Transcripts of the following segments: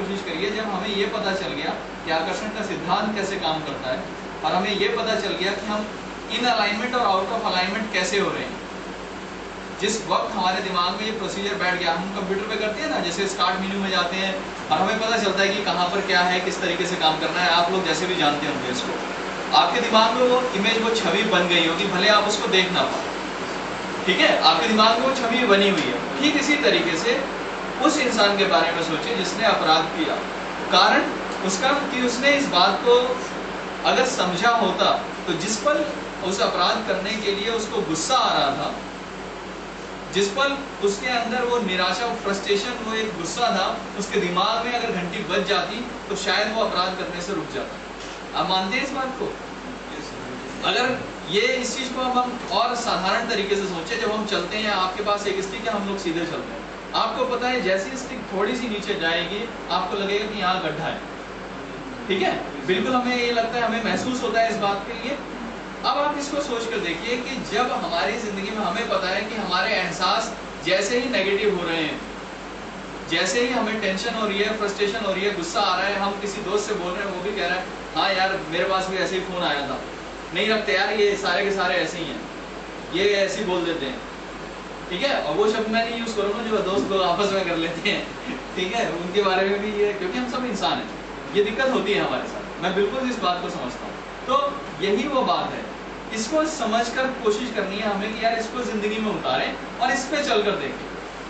कोशिश करिए, जब हमें ये पता चल गया कि आकर्षण का सिद्धांत कैसे काम करता है और हमें ये पता चल गया कि हम इन अलाइनमेंट और आउट ऑफ अलाइनमेंट कैसे हो रहे हैं, जिस वक्त हमारे दिमाग में ये प्रोसीजर बैठ गया, हम कंप्यूटर पे करते हैं ना, जैसे स्टार्ट मेन्यू में जाते हैं और हमें पता चलता है कि कहाँ पर क्या है, किस तरीके से काम करना है। आप लोग जैसे भी जानते होंगे इसको, आपके दिमाग में वो इमेज, वो छवि बन गई होगी, भले आप उसको देख ना पाओ, ठीक है, आपके दिमाग में वो छवि बनी हुई है। ठीक इसी तरीके से उस इंसान के बारे में सोचिए जिसने अपराध किया। कारण उसका कि उसने इस बात को अगर समझा होता तो जिस पल उस अपराध करने के लिए उसको गुस्सा आ रहा था, जिस पल उसके अंदर वो निराशा, फ्रस्ट्रेशन, वो एक गुस्सा था, उसके दिमाग में अगर घंटी बज जाती तो शायद वो अपराध करने से रुक जाता। आप मानते हैं इस बात को? अगर ये इस चीज को हम और साधारण तरीके से सोचे, जब हम चलते हैं, आपके पास एक स्टिक है, हम लोग सीधे चलते हैं, आपको पता है जैसी स्टिक थोड़ी सी नीचे जाएगी आपको लगेगा कि यहाँ गड्ढा है, ठीक है, बिल्कुल हमें ये लगता है, हमें महसूस होता है इस बात के लिए। अब आप इसको सोच कर देखिए कि जब हमारी जिंदगी में हमें पता है कि हमारे एहसास जैसे ही नेगेटिव हो रहे हैं, जैसे ही हमें टेंशन हो रही है, फ्रस्ट्रेशन हो रही है, गुस्सा आ रहा है, हम किसी दोस्त से बोल रहे हैं, वो भी कह रहा है हाँ यार मेरे पास भी ऐसे ही फोन आया था, नहीं रखते यार, ये सारे के सारे ऐसे ही हैं, ये ऐसे ही बोल देते हैं, ठीक है, और वो शब्द मैं नहीं यूज करूंगा जो दोस्त लोग आपस में कर लेते हैं, ठीक है, उनके बारे में भी ये, क्योंकि हम सब इंसान हैं, ये दिक्कत होती है हमारे साथ, मैं बिल्कुल इस बात को समझता हूँ। तो यही वो बात है, इसको समझकर कोशिश करनी है हमें कि यार इसको जिंदगी में उतारें और इस पे चलकर देखें।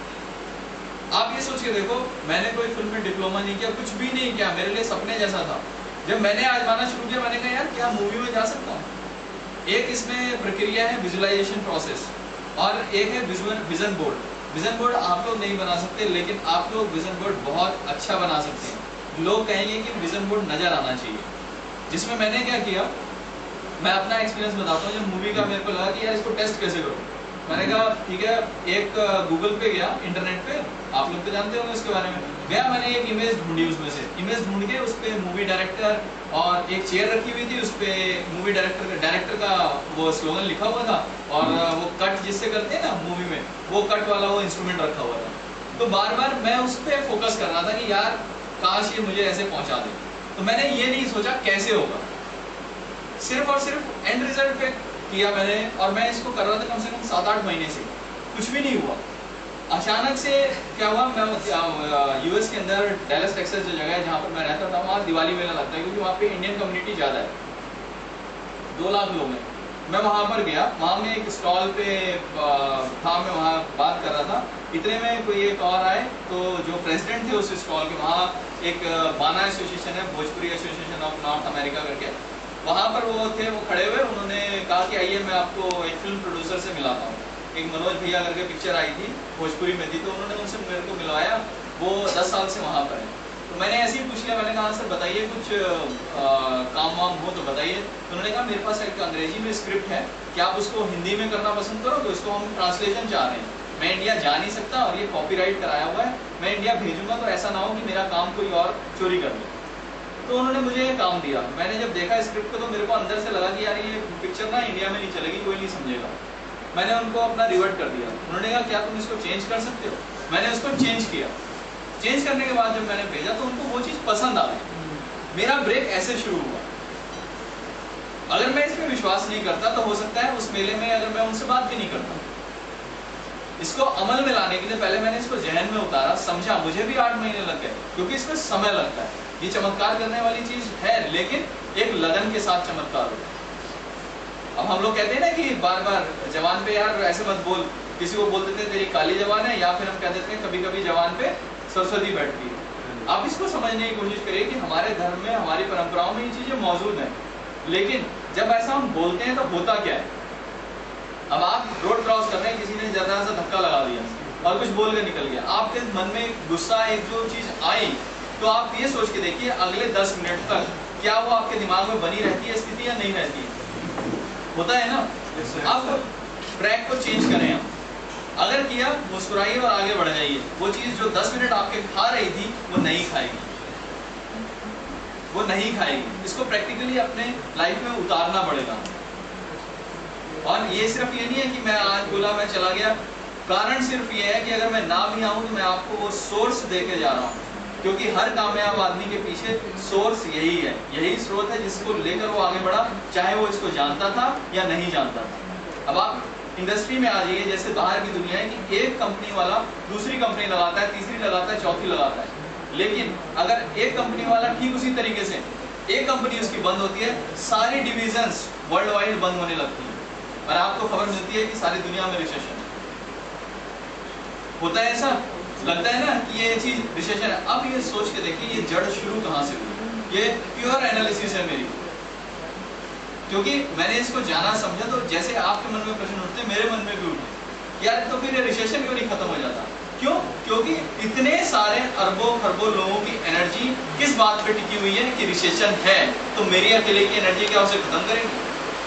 आप ये सोच के देखो, मैंने कोई फिल्म में डिप्लोमा नहीं किया, कुछ भी नहीं किया, मेरे लिए सपने जैसा था। जब मैंने आजमाना शुरू किया, मैंने कहा यार क्या मूवी में जा सकता हूँ। एक इसमें प्रक्रिया है विजुअलाइजेशन प्रोसेस और एक है विजन बोर्ड। विजन बोर्ड आप लोग नहीं बना सकते, लेकिन आप लोग विजन बोर्ड बहुत अच्छा बना सकते हैं। लोग कहेंगे कि विजन बोर्ड नजर आना चाहिए। जिसमें मैंने क्या किया, मैं अपना एक्सपीरियंस बताता हूँ। जब मूवी का मेरे को लगा कि यार इसको टेस्ट कैसे करूँ, मैंने कहा ठीक है, एक गूगल पे गया, इंटरनेट पे, आप लोग तो जानते होंगे उसके बारे में, गया, मैंने एक इमेज ढूंढी, उसमें से इमेज ढूंढ के उस पे मूवी डायरेक्टर और एक चेयर रखी हुई थी, उस पे मूवी डायरेक्टर का वो स्लोगन लिखा हुआ था और वो कट जिससे करते हैं ना मूवी में, वो कट वाला वो इंस्ट्रूमेंट रखा हुआ था। तो बार बार मैं उस पर फोकस कर रहा था कि यार काश ये मुझे ऐसे पहुंचा दे। तो मैंने ये नहीं सोचा कैसे होगा, सिर्फ और सिर्फ एंड रिजल्ट पे किया मैंने, और मैं इसको कर रहा था कम से कम 7-8 महीने से, कुछ भी नहीं हुआ। अचानक से क्या हुआ, मैं यूएस के अंदर डैलस टेक्सास जो जगह है जहाँ पर मैं रहता था, वहाँ दिवाली मेला लगता है, क्योंकि वहाँ पे इंडियन कम्युनिटी ज़्यादा है, 2 लाख लोग हैं। मैं वहाँ पर गया, वहाँ में एक स्टॉल पे था, मैं वहाँ बात कर रहा था, इतने में कोई एक और आए, तो जो प्रेसिडेंट थे उस स्टॉल के, वहाँ एक बाना एसोसिएशन है, Bhojpuri association of North America करके, वहाँ पर वो थे, वो खड़े हुए, उन्होंने कहा कि आइए मैं आपको एक फिल्म प्रोड्यूसर से मिलाता हूँ। एक मनोज भैया करके पिक्चर आई थी, भोजपुरी में थी, तो उन्होंने उनसे मेरे को मिलवाया, वो 10 साल से वहाँ पर है। तो मैंने ऐसे ही पूछ लिया, मैंने कहा सर बताइए कुछ काम वाम हो तो बताइए। तो उन्होंने कहा मेरे पास एक अंग्रेजी में स्क्रिप्ट है, क्या आप उसको हिंदी में करना पसंद करो, तो इसको हम ट्रांसलेशन चाह रहे हैं, मैं इंडिया जा नहीं सकता और ये कॉपीराइट कराया हुआ है, मैं इंडिया भेजूंगा तो ऐसा ना हो कि मेरा काम कोई और चोरी कर ले। तो उन्होंने मुझे ये काम दिया, मैंने जब देखा स्क्रिप्ट को तो मेरे को अंदर से लगा कि यार ये पिक्चर ना इंडिया में नहीं चलेगी, कोई नहीं समझेगा। मैंने उनको अपना रिवर्ट कर दिया। उन्होंने कहा क्या तुम इसको चेंज कर सकते हो, मैंने उसको चेंज किया। चेंज करने के बाद जब मैंने भेजा तो उनको वो चीज़ पसंद आ गई। मेरा ब्रेक ऐसे शुरू हुआ। अगर मैं इस पर विश्वास नहीं करता तो हो सकता है उस मेले में अगर मैं उनसे बात भी नहीं करता। इसको अमल में लाने के लिए पहले मैंने इसको जहन में उतारा, समझा, मुझे भी 8 महीने लग गए, क्योंकि इसमें समय लगता है। ये चमत्कार करने वाली चीज है, लेकिन एक लगन के साथ चमत्कार होता है। अब हम लोग कहते हैं ना कि बार बार जवान पे यार ऐसे मत बोल, किसी को बोल देते हैं तेरी काली जवान है, या फिर हम कह देते हैं कभी कभी जवान पे सरस्वती बैठती है। आप इसको समझने की कोशिश करिए कि हमारे धर्म में, हमारी परंपराओं में ये चीजें मौजूद हैं, लेकिन जब ऐसा हम बोलते हैं तो होता क्या है। अब आप रोड क्रॉस कर रहे हैं, किसी ने जरा सा धक्का लगा दिया और कुछ बोल के निकल गया, आपके मन में गुस्सा, एक जो चीज आई, तो आप ये सोच के देखिए अगले 10 मिनट तक क्या वो आपके दिमाग में बनी रहती है स्थिति या नहीं रहती है। होता है ना। आप ट्रैक को चेंज करें, आप अगर किया मुस्कुराइए और आगे बढ़ जाइए। वो चीज जो 10 मिनट आपके खा रही थी वो नहीं खाएगी, वो नहीं खाएगी। इसको प्रैक्टिकली अपने लाइफ में उतारना पड़ेगा। और ये सिर्फ ये नहीं है कि मैं आज बोला मैं चला गया, कारण सिर्फ ये है कि अगर मैं ना भी आऊं तो मैं आपको वो सोर्स दे के जा रहा हूँ। क्योंकि हर कामयाब आदमी के पीछे सोर्स यही है, यही स्रोत है जिसको लेकर वो आगे बढ़ा, चाहे वो इसको जानता था या नहीं जानता था। अब आप इंडस्ट्री में आ जाइए, जैसे बाहर की दुनिया है कि एक कंपनी वाला दूसरी कंपनी लगाता है, तीसरी लगाता है, चौथी लगाता है, लेकिन अगर एक कंपनी वाला ठीक उसी तरीके से एक कंपनी उसकी बंद होती है, सारी डिविजन्स वर्ल्ड वाइड बंद होने लगती है और आपको खबर मिलती है कि सारी दुनिया में रिसेशन होता है। ऐसा लगता है ना कि ये चीज रिसेशन है। अब ये सोच के देखिए ये जड़ शुरू कहां से हुई। ये प्योर एनालिसिस है मेरी, क्योंकि मैंने इसको जाना समझा। तो जैसे आपके मन में प्रश्न उठते मेरे मन में भी उठे, यार तो फिर रिसेशन क्यों नहीं खत्म हो जाता? क्यों? क्योंकि इतने सारे अरबों खरबों लोगों की एनर्जी किस बात पे टिकी हुई है कि रिसेशन है, तो मेरी अकेले की एनर्जी क्या उसे खत्म करेगी?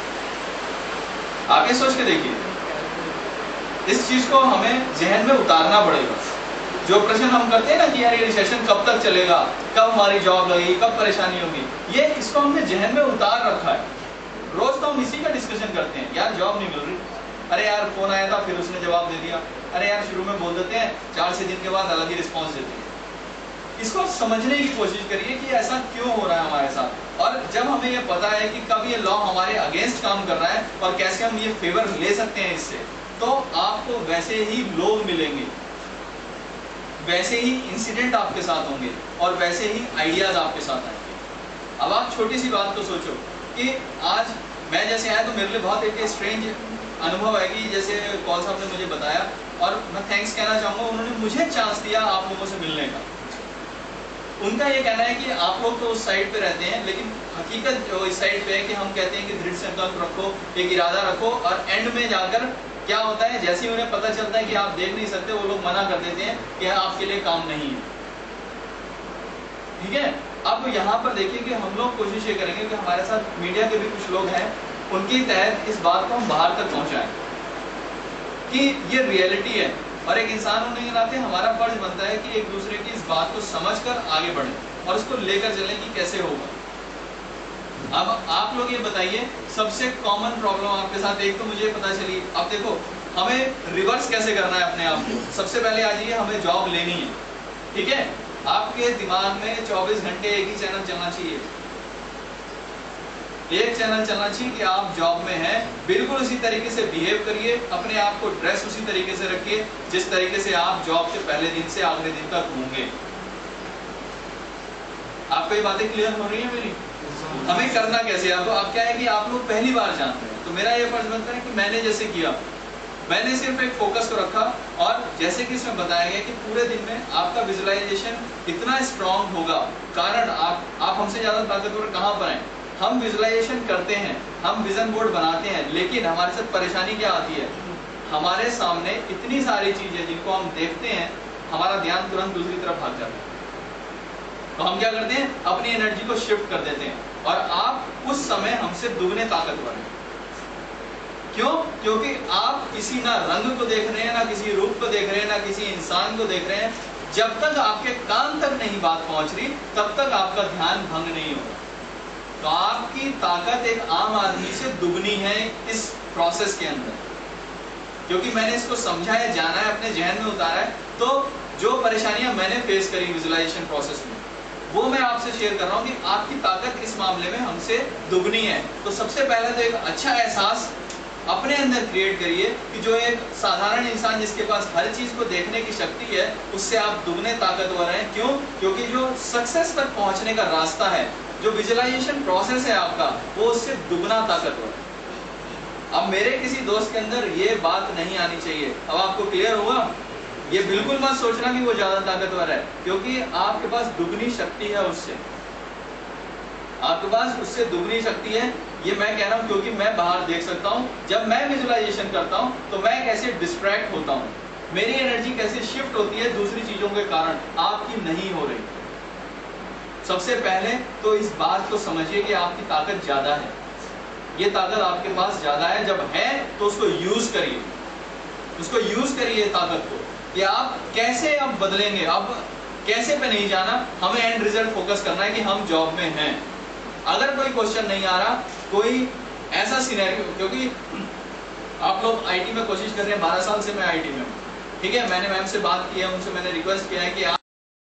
आगे सोच के देखिए, इस चीज को हमें जहन में उतारना पड़ेगा। जो प्रश्न हम करते हैं ना कि यार ये रिसेशन कब तक चलेगा, कब हमारी जॉब लगेगी, कब परेशानी होगी, ये इसको हमने जहन में उतार रखा है। रोज तो हम इसी का डिस्कशन करते हैं, यार जॉब नहीं मिल रही, अरे यार फोन आया था फिर उसने जवाब दे दिया, अरे यार शुरू में बोल देते हैं 4-6 दिन के बाद अलग ही रिस्पॉन्स देते हैं। इसको समझने की कोशिश करिए कि ऐसा क्यों हो रहा है हमारे साथ। और जब हमें ये पता है कि कब ये लॉ हमारे अगेंस्ट काम कर रहा है और कैसे हम ये फेवर ले सकते हैं इससे, तो आपको वैसे ही लोग मिलेंगे, वैसे ही इंसिडेंट आपके साथ होंगे और वैसे ही आइडियाज आपके साथ आएंगे। अब आप छोटी सी बात को सोचो कि आज मैं जैसे आया तो मेरे लिए बहुत एक स्ट्रेंज अनुभव है कि जैसे कॉल साहब ने मुझे बताया, और मैं थैंक्स कहना चाहूँगा, उन्होंने मुझे चांस दिया आप लोगों से मिलने का। उनका ये कहना है कि आप लोग तो उस साइड पे रहते हैं, लेकिन हकीकत जो इस साइड पे है कि हम कहते हैं कि दृढ़ संकल्प रखो, एक इरादा रखो, और एंड में जाकर क्या होता है, जैसे ही उन्हें पता चलता है कि आप देख नहीं सकते, वो लोग मना कर देते हैं कि आपके लिए काम नहीं है। ठीक है, अब यहाँ पर देखिए कि हम लोग कोशिश ये करेंगे कि हमारे साथ मीडिया के भी कुछ लोग हैं, उनके तहत इस बात को हम बाहर तक पहुंचाएं कि ये रियलिटी है, और एक इंसान होने के नाते हमारा फर्ज बनता है कि एक दूसरे की इस बात को समझकर आगे बढ़े और उसको लेकर चलें कि कैसे होगा। अब आप लोग ये बताइए, सबसे कॉमन प्रॉब्लम आपके साथ एक तो मुझे पता चली। अब देखो हमें रिवर्स कैसे करना है अपने आप को। सबसे पहले आ जाइए, हमें जॉब लेनी है, ठीक है। आपके दिमाग में 24 घंटे एक ही चैनल चलना चाहिए, एक चैनल चलना चाहिए कि आप जॉब में हैं, बिल्कुल उसी तरीके से बिहेव करिए, अपने आप को ड्रेस उसी तरीके से रखिए जिस तरीके से आप जॉब के पहले दिन से आखिरी दिन तक होंगे। आपको ये बातें क्लियर हो रही है मेरी? हमें करना कैसे? अब क्या है कि आप लोग पहली बार जानते हैं, तो मेरा ये फर्ज बनता है कि मैंने जैसे किया, मैंने सिर्फ एक फोकस को रखा, और जैसे कि इसमें बताया गया कि पूरे दिन में आपका विजुअलाइजेशन इतना स्ट्रांग होगा, कारण आप हमसे ज्यादा ताकतवर कहां पर हैं। हम विजुअलाइजेशन करते हैं, हम विजन बोर्ड बनाते हैं, लेकिन हमारे साथ परेशानी क्या आती है, हमारे सामने इतनी सारी चीजें जिनको हम देखते हैं, हमारा ध्यान तुरंत दूसरी तरफ भाग जाता है। तो हम क्या करते हैं, अपनी एनर्जी को शिफ्ट कर देते हैं, और आप उस समय हमसे दुगने ताकतवर हैं। क्यों? क्योंकि आप किसी ना रंग को देख रहे हैं, ना किसी रूप को देख रहे हैं, ना किसी इंसान को देख रहे हैं। जब तक आपके कान तक नहीं बात पहुंच रही, तब तक आपका ध्यान भंग नहीं होगा। तो आपकी ताकत एक आम आदमी से दुगनी है इस प्रोसेस के अंदर, क्योंकि मैंने इसको समझा है, जाना है, अपने जहन में उतारा है। तो जो परेशानियां मैंने फेस करी विजुअलाइजेशन प्रोसेस में, वो मैं आपसे शेयर कर रहा हूँ कि आपकी ताकत इस मामले में हमसे दुगनी है। तो सबसे पहले तो एक अच्छा एहसास अपने अंदर क्रिएट करिए कि जो एक साधारण इंसान जिसके पास हर चीज को देखने की शक्ति है, उससे आप दुगने ताकतवर हैं। क्यों? क्योंकि जो सक्सेस तक पहुंचने का रास्ता है, जो विजुअलाइजेशन प्रोसेस है आपका, वो उससे दुगना ताकतवर है। अब मेरे किसी दोस्त के अंदर ये बात नहीं आनी चाहिए। अब आपको क्लियर हुआ? ये बिल्कुल मत सोचना कि वो ज्यादा ताकतवर है, क्योंकि आपके पास दुगनी शक्ति है उससे, आपके पास उससे दुगनी शक्ति है। ये मैं कह रहा हूं क्योंकि मैं बाहर देख सकता हूं। जब मैं विजुअलाइजेशन करता हूं तो मैं कैसे डिस्ट्रैक्ट होता हूं, मेरी एनर्जी कैसे शिफ्ट होती है दूसरी चीजों के कारण, आपकी नहीं हो रही। सबसे पहले तो इस बात को समझिए कि आपकी ताकत ज्यादा है, ये ताकत आपके पास ज्यादा है। जब है तो उसको यूज करिए, उसको यूज करिए ताकत को, कि आप कैसे अब बदलेंगे। अब कैसे पे नहीं जाना, हमें एंड रिजल्ट फोकस करना है कि हम जॉब में हैं। अगर कोई क्वेश्चन नहीं आ रहा, कोई ऐसा सिनेरियो, क्योंकि आप लोग आईटी में कोशिश कर रहे हैं, 12 साल से मैं आईटी में हूँ, ठीक है। मैंने मैम से बात की है, उनसे मैंने रिक्वेस्ट किया है कि